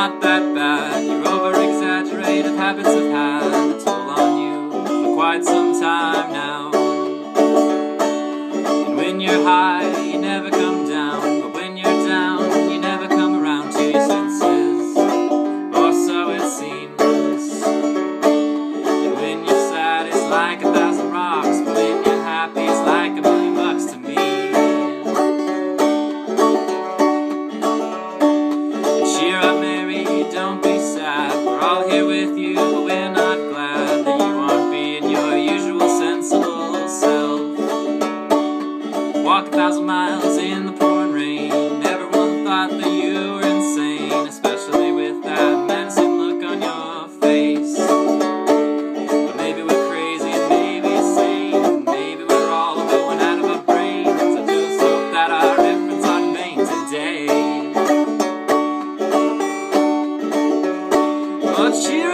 not that bad. Your overexaggerative habits have had a toll on you for quite some time now. And when you're high, you never come down, but when you're down, you never come around to your senses, or so it seems. And when you're sad, it's like 1,000 rocks, but when you're happy, it's like $1,000,000 to me. Cheer up, Mary, don't be sad. We're all here with you, but we're not glad that you aren't being your usual sensible self. Walk 1,000 miles in the pouring rain. Everyone thought that you were insane, especially with that menacing look on your face. But maybe we're crazy and maybe sane, and maybe we're all going out of our brains. I just hope that our efforts aren't in vain today. Oh, cheer